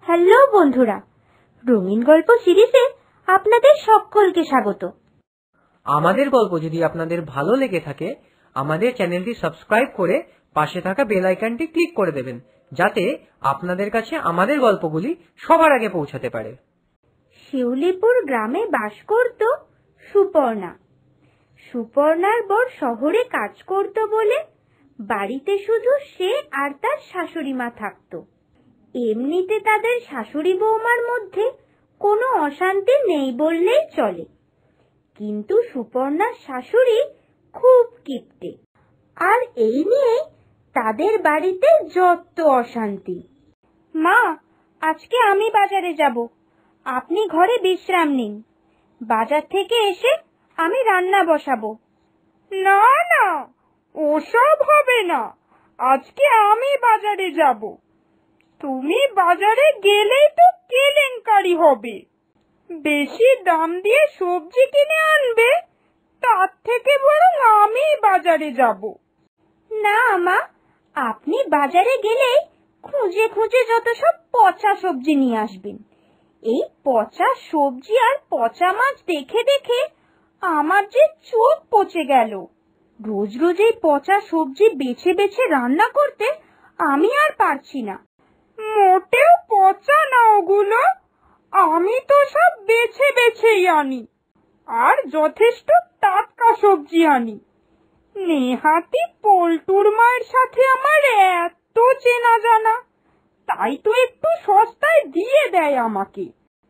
Hello বন্ধুরা, রঙিন গল্প সিরিজে আপনাদের সকলকে স্বাগত। আমাদের গল্প যদি আপনাদের ভালো লেগে থাকে, আমাদের চ্যানেলটি সাবস্ক্রাইব করে পাশে থাকা বেল আইকনটি ক্লিক করে দেবেন, যাতে আপনাদের কাছে আমাদের গল্পগুলি সবার আগে পৌঁছাতে পারে। শিউলিপুর গ্রামে বাস করত সুপর্ণা। সুপর্ণার বর শহরে কাজ করত বলে বাড়িতে শুধু সে আর তার শাশুড়ি মা থাকত। এমনিতে তাদের শাশুড়ি বৌমার মধ্যে কোনো অশান্তি নেই বললেই চলে, কিন্তু সুপর্ণার শাশুড়ি খুব কিপটে, আর এই নিয়ে তাদের বাড়িতে যত অশান্তি। মা, আজকে আমি বাজারে যাব, আপনি ঘরে বিশ্রাম নিন। বাজার থেকে এসে আমি রান্না বসাবো। না না, ওসব হবে না, আজকে আমি বাজারে যাব। তুমি বাজারে গেলেই তো কেলেঙ্কারি হবে। বেশি দাম দিয়ে সবজি কিনে আনবে, তার থেকে বরং আমি বাজারে যাব। না মা, আপনি বাজারে গেলেই খুঁজে খুঁজে যত সব পচা সবজি নিয়ে আসবেন। এই পচা সবজি আর পচা মাছ দেখে দেখে আমার যে চোখ পচে গেল। রোজ রোজ এই পচা সবজি বেছে বেছে রান্না করতে আমি আর পারছি না। মোটেও পচা না ওগুলো, আমি তো সব বেছে বেছেই আনি, আর যথেষ্ট টাটকা সবজি আনি। নেহাতি পল্টুর মায়ের সাথে আমার এত চেনা জানা, তাই তো একটু সস্তায় দিয়ে দেয় আমাকে।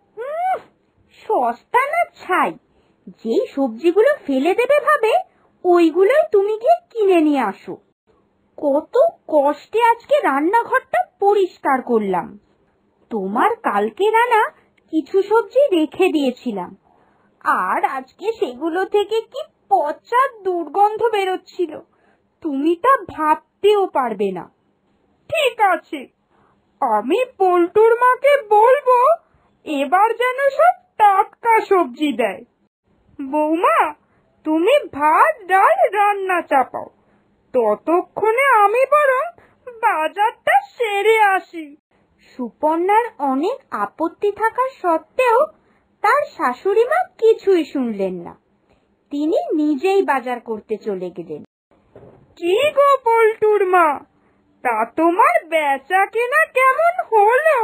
সস্তা না ছাই, যেই সবজিগুলো ফেলে দেবে ভাবে ওইগুলোই তুমি গিয়ে কিনে নিয়ে আসো। কত কষ্টে আজকে রান্নাঘরটা পরিষ্কার করলাম। তোমার কালকে রান্না কিছু সবজি রেখে দিয়েছিলাম, আর আজকে সেগুলো থেকে কি পচা দুর্গন্ধ বেরোচ্ছিল, তুমি তা ভাবতেও পারবে না। ঠিক আছে, আমি পল্টুর মাকে বলবো এবার যেন সব টাটকা সবজি দেয়। বৌমা, তুমি ভাত ডাল রান্না চাপাও, ততক্ষণে আমি বরং বাজারটা সেরে আসি। সুপর্ণার অনেক আপত্তি থাকা সত্ত্বেও তার শাশুড়ি মা কিছুই শুনলেন না। তিনি নিজেই বাজার করতে চলে গেলেন। কি গো পল্টুর মা, তা তোমার বেচা কেনা কেমন হলো?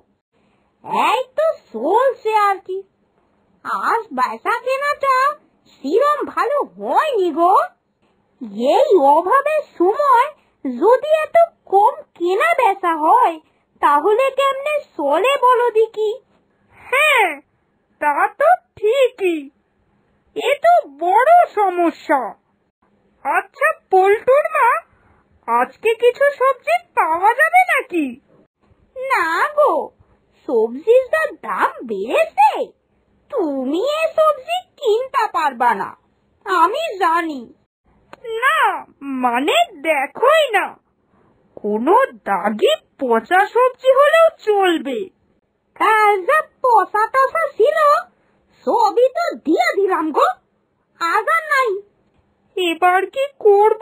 এই তো চলছে আর কি। আজ বেচা কেনাটা সেরম ভালো হয়নি গো। এই অভাবের সময় যদি এত কম কেনা বেচা হয়, তাহলে কেমনে চলে বলো দেখি? হ্যাঁ, তা তো ঠিকই, এ তো বড় সমস্যা। আচ্ছা পল্টুর মা, আজকে কিছু সবজি পাওয়া যাবে নাকি? না গো, সবজির যা দাম বেড়েছে, তুমি এ সবজি কিনতে পারবা না, আমি জানি। না মানে দেখোই না, কোনো দাগি পচা সবজি হলেও চলবে। কাল যা পচা টসা ছিল সবই তো দিয়ে দিলাম গো, আজ আর নাই। এবার কি করব?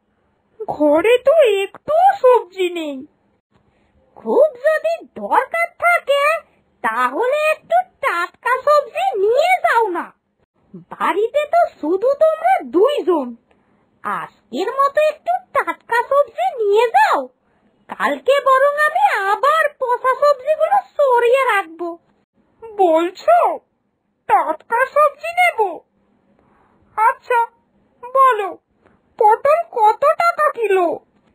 ঘরে তো একটু সবজি নেই। খুব যদি দরকার থাকে তাহলে একটু টাটকা সবজি নিয়ে যাও না। বাড়িতে তো শুধু তোমরা দুইজন, আজকের মতো একটু টাটকা সবজি নিয়ে যাও। কালকে বরং আমি আবার পচা সবজিগুলো সরিয়ে রাখবো। বলছো টাটকা সবজি নেব? আচ্ছা বলো, পটল কত টাকা কিলো?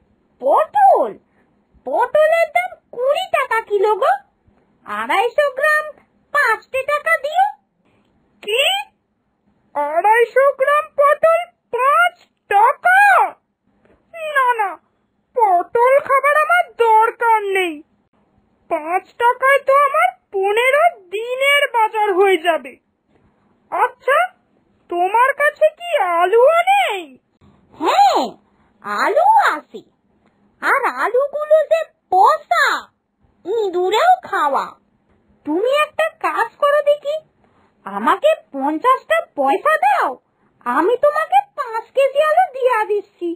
পটলের দাম 20 টাকা কিলো গো। 250 গ্রাম 5 টাকা দিও। কি, 250 গ্রাম পটল 5 টাকা? না না, পটল খাবার আমার দরকার নেই। 5 টাকায় তো আমার 15 দিনের বাজার হয়ে যাবে। আচ্ছা, তোমার কাছে কি আলুও নেই? হ্যাঁ, আলু আছে, আর আলুগুলো যে পচা, ইঁদুরেও খাওয়া। তুমি একটা কাজ করো দেখি, আমাকে 50টা পয়সা দাও, আমি তোমাকে 5 কেজি আলু দিয়া দিচ্ছি।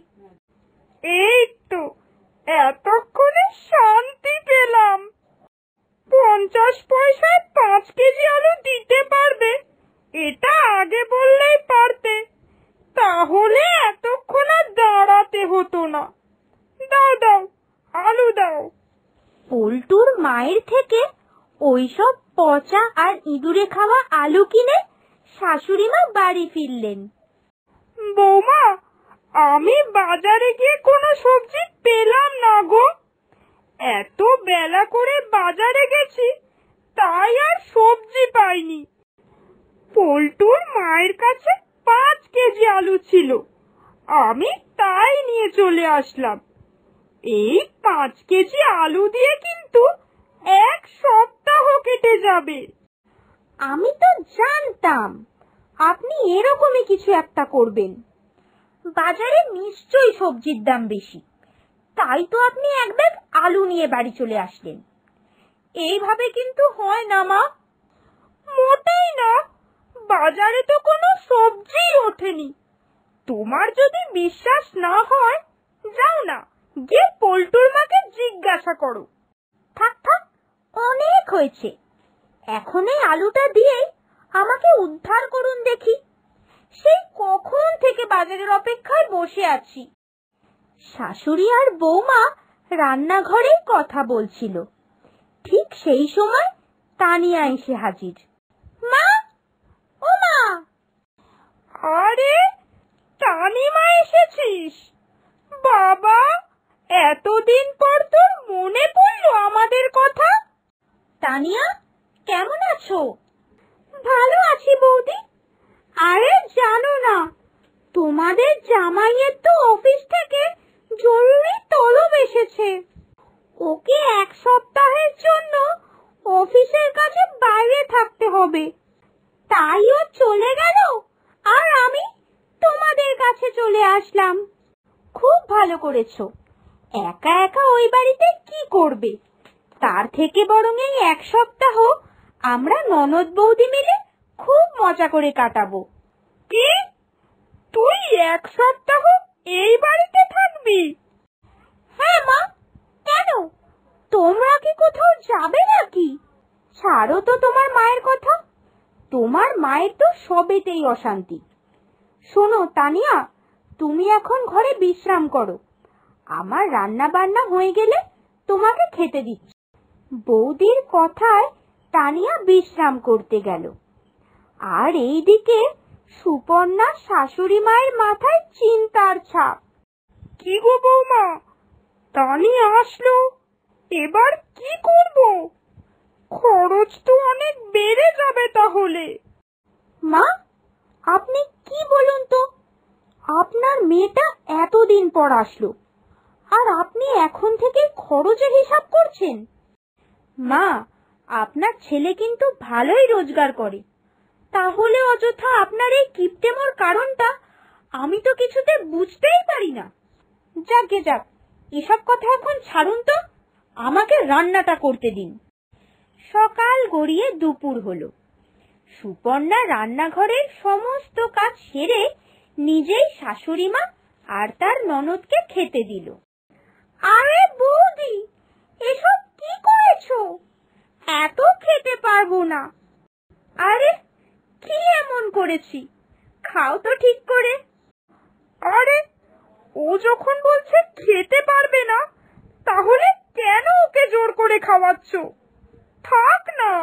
এই তো এতক্ষণে শান্তি পেলাম। 50 পয়সায় 5 কেজি আলু দিতে পারবে, এটা আগে বললেই পারতে, তাহলে এতক্ষণ আর দাঁড়াতে হতো না। দাও দাও, আলু দাও। পল্টুর মায়ের থেকে ওইসব পচা আর ইঁদুরে খাওয়া আলু কিনে শাশুড়িমা বাড়ি ফিরলেন। বৌমা, আমি বাজারে গিয়ে কোনো সবজি পেলাম না গো। এত বেলা করে বাজারে গেছি, তাই আর সবজি পাইনি। পল্টুর মায়ের কাছে 5 কেজি আলু ছিল, আমি তাই নিয়ে চলে আসলাম। এই 5 কেজি আলু দিয়ে কিন্তু 1 সপ্তাহ কেটে যাবে। আমি তো জানতাম আপনি এরকমই কিছু একটা করবেন। বাজারে নিশ্চয়ই সবজির দাম বেশি, তাই তো আপনি এক ব্যাগ আলু নিয়ে বাড়ি চলে আসলেন। এইভাবে কিন্তু হয় না মা। মোটেই না, বাজারে তো কোনো সবজি ওঠেনি। তোমার যদি বিশ্বাস না হয়, যাও না, গিয়ে পল্টুর মাকে জিজ্ঞাসা করো। থাক থাক, অনেক হয়েছে। এখন এই আলুটা দিয়েই আমাকে উদ্ধার করুন দেখি। সেই কখন থেকে বাজারের অপেক্ষায় বসে আছি। শাশুড়ি আর বৌমা রান্নাঘরেই কথা বলছিল। ঠিক সেই সময় তানিয়া এসে হাজির। মা, ও মা! আরে, তানিমা এসেছিস? বাবা, এতদিন পর তোর মনে পড়লো আমাদের কথা? তানিয়া, কেমন আছো? ভালো আছি বৌদি। আরে জানো না, তোমাদের জামাইয়ের তো অফিস থেকে জরুরি তলব এসেছে। ওকে 1 সপ্তাহের জন্য অফিসের কাছে বাইরে থাকতে হবে। তাই ও চলে গেল, আর আমি তোমাদের কাছে চলে আসলাম। খুব ভালো করেছো। একা একা ওই বাড়িতে কি করবে? তার থেকে বরং এই 1 সপ্তাহ আমরা ননদ বৌদি মিলে খুব মজা করে কাটাবো। কি, তুই 1 সপ্তাহ এই বাড়িতে থাকবি? হ্যাঁ মা, কেন? তোমরা কি কোথাও যাবে নাকি? ছাড়ো তো তোমার মায়ের কথা। তোমার মায়ের তো সবেতেই অশান্তি। শোনো তানিয়া, তুমি এখন ঘরে বিশ্রাম করো। আমার রান্না বান্না হয়ে গেলে তোমাকে খেতে দিচ্ছি। বৌদির কথায় তানিয়া বিশ্রাম করতে গেল। আর এইদিকে সুপর্ণা শাশুড়ি মায়ের মাথায় চিন্তার ছাপ। কি গো বৌমা, তানিয়া আসলো, এবার কি করব? খরচ তো অনেক বেড়ে যাবে তাহলে। মা, আপনি কি বলুন তো? আপনার মেয়েটা এতদিন পর আসলো, আর আপনি এখন থেকে খরচের হিসাব করছেন? মা, আপনার ছেলে কিন্তু ভালোই রোজগার করে, তাহলে অযথা আপনার এই কিপটেমোর কারণটা আমি তো কিছুতে বুঝতেই পারি না। যাকে যাক, এসব কথা এখন ছাড়ুন তো, আমাকে রান্নাটা করতে দিন। সকাল গড়িয়ে দুপুর হলো। সুপর্ণা রান্নাঘরের সমস্ত কাজ সেরে নিজেই শাশুড়িমা আর তার ননদকে খেতে দিল। আরে বৌদি, এসব কি করেছো? এত খেতে পারবো না। আরে, কি এমন করেছি? খাও তো ঠিক করে। আরে, ও যখন বলছে খেতে পারবে না, তাহলে কেন ওকে জোর করে খাওয়াচ্ছ? থাক না।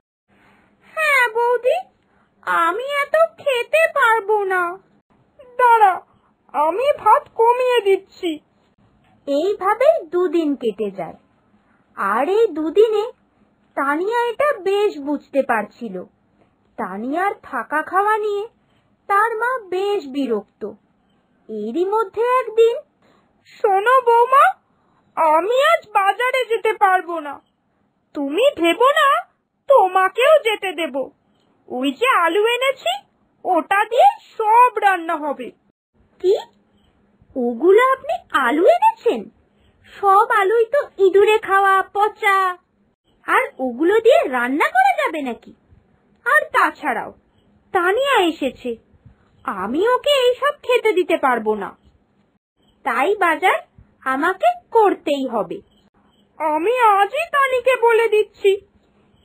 হ্যাঁ বৌদি, আমি এত খেতে পারবো না। দাঁড়া, আমি ভাত কমিয়ে দিচ্ছি। এইভাবেই 2 দিন কেটে যায়। আর এই 2 দিনে তানিয়া এটা বেশ বুঝতে পারছিল। তানিয়ার থাকা খাওয়া নিয়ে তার মা বেশ বিরক্ত। এরই মধ্যে একদিন, শোনো বৌমা, আমি আজ বাজারে যেতে পারবো না। তুমি ভেবো না তোমাকেও যেতে দেব। ওই যে আলু এনেছি, ওটা দিয়ে সব রান্না হবে। কি? ওগুলো আপনি আলু এনেছেন? সব আলুই তো ইঁদুরে খাওয়া, পচা। আর ওগুলো দিয়ে রান্না করা যাবে নাকি? আর তাছাড়াও তানিয়া এসেছে, আমি ওকে এইসব খেতে দিতে পারবো না। তাই বাজার আমাকে করতেই হবে। আমি আজই তানিকে বলে দিচ্ছি,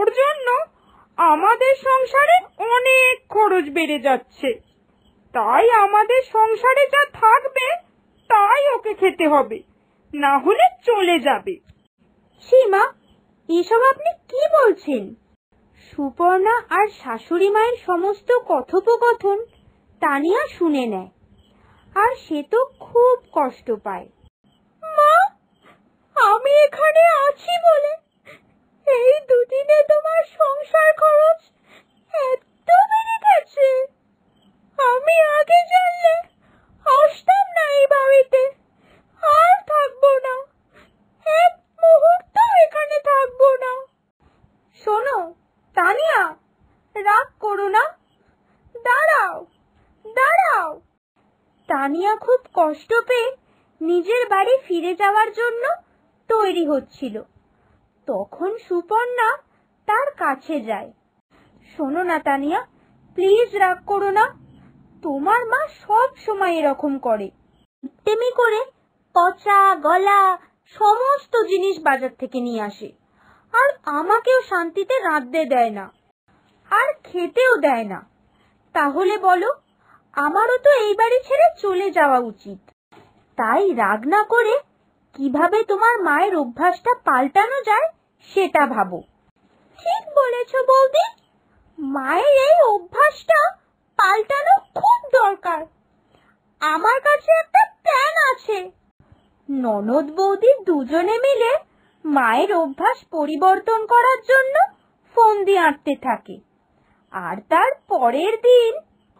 ওর জন্য আমাদের সংসারে অনেক খরচ বেড়ে যাচ্ছে। তাই আমাদের সংসারে যা থাকবে তাই ওকে খেতে হবে, না হলে চলে যাবে। সীমা, এসব আপনি কি বলছেন? সুপর্ণা আর শাশুড়ি মায়ের সমস্ত কথোপকথন তানিয়া শুনে নেয়, আর সে তো খুব কষ্ট পায়। মা, আমি এখানে আছি বলে এই দুদিনে তোমার সংসার খরচ এত বেড়ে গেছে। আমি আগে জানলে আসতাম না এই বাড়িতে, আর থাকবো না, এক মুহূর্ত এখানে থাকবো না। শোনো তানিয়া, রাগ করো না, দাঁড়াও দাঁড়াও। তানিয়া খুব কষ্ট পেয়ে নিজের বাড়ি ফিরে যাওয়ার জন্য তৈরি হচ্ছিল। তখন সুপর্ণা তার কাছে যায়। শোনো না তানিয়া, প্লিজ রাগ করো না। তোমার মা সব সময় এরকম করে, তেমনি করে পচা গলা সমস্ত জিনিস বাজার থেকে নিয়ে আসে, আর আমাকেও শান্তিতে রাঁধতে দেয় না, আর খেতেও দেয় না। তাহলে বলো, আমারও তো এই বাড়ি ছেড়ে চলে যাওয়া উচিত। তাই রাগ না করে কিভাবে তোমার মায়ের অভ্যাসটা পাল্টানো যায় সেটা ভাবো। ঠিক বলেছ বৌদি, মায়ের এই অভ্যাসটা পাল্টানো খুব দরকার। আমার কাছে একটা প্ল্যান আছে। ননদ বৌদি দুজনে মিলে মায়ের অভ্যাস পরিবর্তন করার জন্য ফোন দিয়ে আঁটতে থাকে, আর তার পরের দিন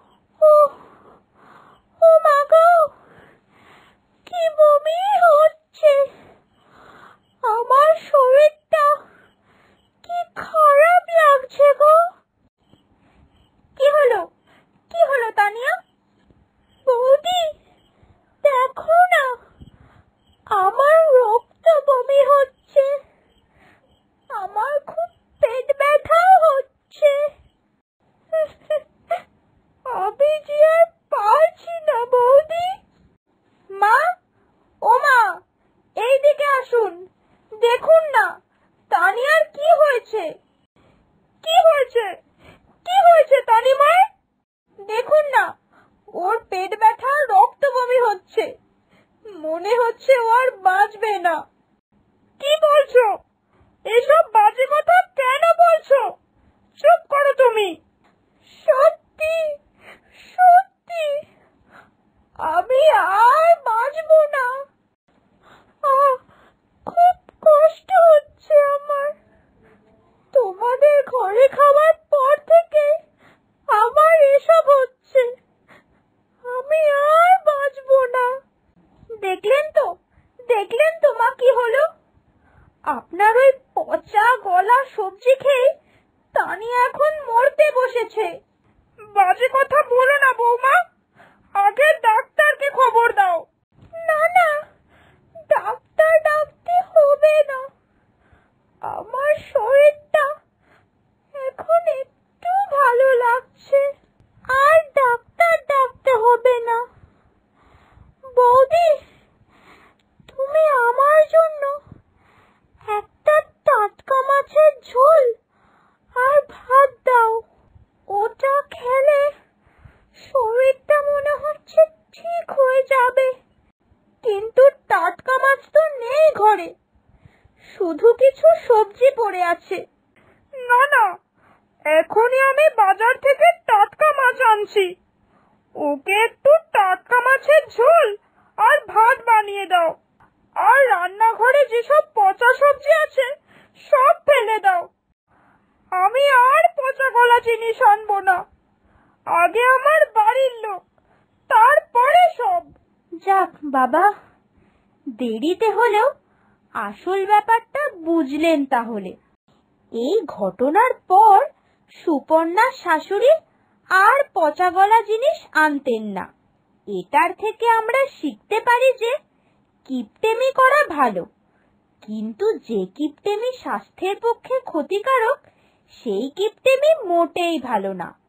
ও মা গো, কি বমি হচ্ছে, আমার শরীরটা কি খারাপ লাগছে গো। কি হলো, কি হলো তানিয়া? বৌদি দেখো না, আমার রক্ত বমি হচ্ছে, আমার খুব পেট ব্যথাও হচ্ছে। আমি যে আর পারছি না বৌদি। মা, ও মা, এইদিকে আসুন, দেখুন না তানিয়ার কি হয়েছে। কি হয়েছে, কি হয়েছে তানিমার? দেখুন না, ওর পেট ব্যথা, রক্ত বমি হচ্ছে, মনে হচ্ছে ও আর বাঁচবে না। কি বলছো? এসব বাজে কথা কেন বলছো? চুপ করো তুমি। সত্যি সত্যি আমি আর বাঁচবো না। খুব কষ্ট হচ্ছে আমার। তোমাদের ঘরে খাওয়ার পর থেকে আমার এসব হচ্ছে, আমি আর বাঁচবো না। দেখলেন তো, দেখলেন তো মা কি হলো? আপনার ওই পচা গলা সবজি খেয়ে তানিয়া এখন মরতে বসেছে। বাজে কথা বলো না বৌমা, আগে ডাক্তারকে খবর দাও। না না, ডাক্তার ডাকতে হবে না, আমার শরীরটা এখন একটু ভালো লাগছে, আর ডাক্তার ডাকতে হবে না। বৌদি, তুমি আমার জন্য একটা টাটকা মাছের ঝোল আর ভাত দাও। ওটা খেলে শরীরটা মনে হচ্ছে ঠিক হয়ে যাবে। কিন্তু টাটকা মাছ তো নেই ঘরে, শুধু কিছু সবজি পড়ে আছে। না না, এখনই আমি বাজার থেকে টাটকা মাছ আনছি। ওকে একটু টাটকা মাছের ঝোল আর ভাত বানিয়ে দাও, আর রান্নাঘরে যেসব পচা সবজি আছে সব ফেলে দাও। আমি আর পচা গলা জিনিস আনবো না। আগে আমার বাড়ির লোক, তারপরে সব। যাক বাবা, দেরিতে হলেও আসল ব্যাপারটা বুঝলেন তাহলে। এই ঘটনার পর সুপর্ণার শাশুড়ি আর পচা গলা জিনিস আনতেন না। এটার থেকে আমরা শিখতে পারি যে কিপটেমি করা ভালো, কিন্তু যে কিপটেমি স্বাস্থ্যের পক্ষে ক্ষতিকারক সেই কিপটেমি মোটেই ভালো না।